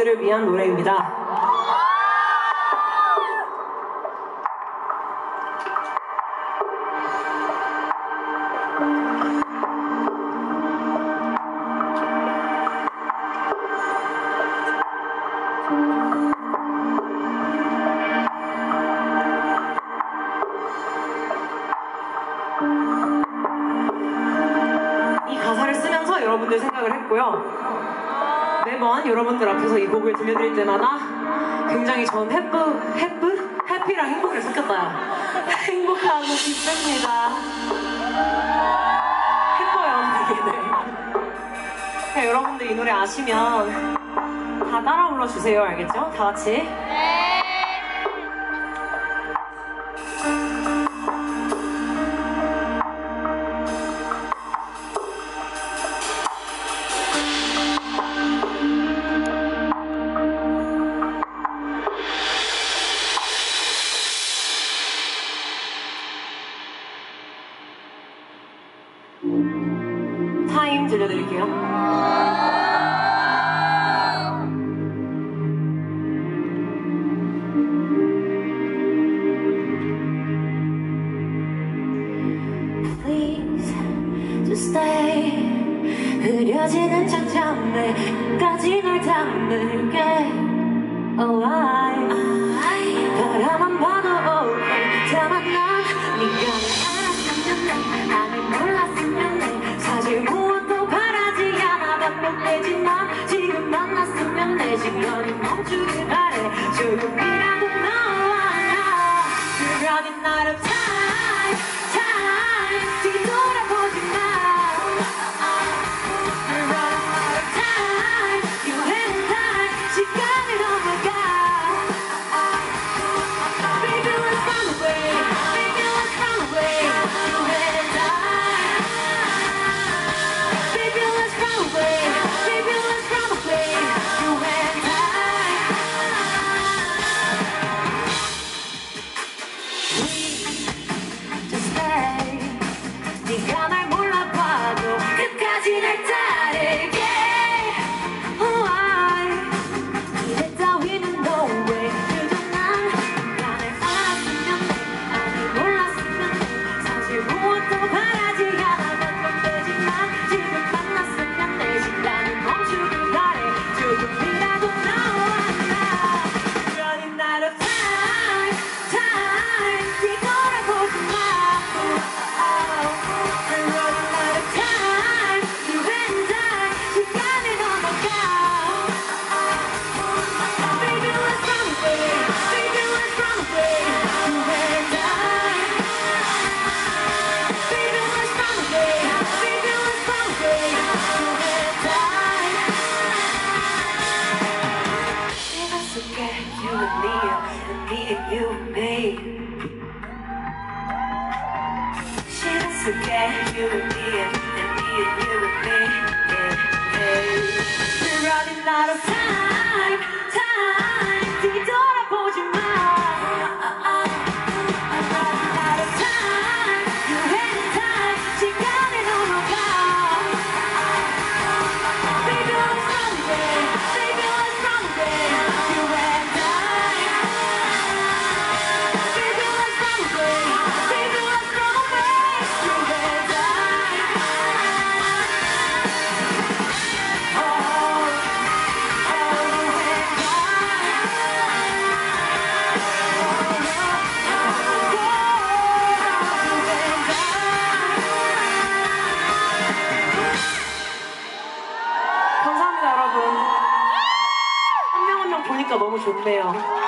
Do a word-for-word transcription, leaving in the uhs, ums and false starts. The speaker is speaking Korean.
여러분들을 위한 노래입니다. 이 가사를 쓰면서 여러분들 생각을 했고요. 매번 여러분들 앞에서 이 곡을 들려드릴 때마다 굉장히 전 해프, 해프? 해피랑 행복을 섞였다. 행복하고 기쁩니다. 해퍼요, 되게. 네. 여러분들 이 노래 아시면 다 따라 불러주세요. 알겠죠? 다 같이. 네. 타임 들려드릴게요. Please just stay. 흐려지는 잠잠에 끝까지 널 담을게. Oh I 바라만 봐도 okay. 다만 난 네가 날 알았으면 해. 아니 몰랐으면 해. 사실 무엇도 바라지 않아. 반복되지만 지금 만났으면 내 시간이 멈추길 바래. 조금이라도 너와 나 그러니 나를 time time 뒤돌아보지 마. 네가 날 몰라봐도 끝까지 날 따를게. Oh I 기대 따위는 no way. 그저 난 네가 날 알았으면 해. 아니 몰랐으면 해. 사실 무엇도 바라지 않아. 반복되지만 지금 만났으면 내 시간이 멈추길 바래. 조금이라도 너와 나 그러니 나로 time time 뒤돌아보지 마. You and me, and me and you and me. She was forget you and me, and me and you and me. Yeah, yeah. We're running out of time, time. 뒤돌아보지 마. I'm running out of time. You and time. 시간이 넘어가. Baby, let's run away. Baby, let's run away. You and 감사합니다, 여러분. 한 명 한 명 보니까 너무 좋네요.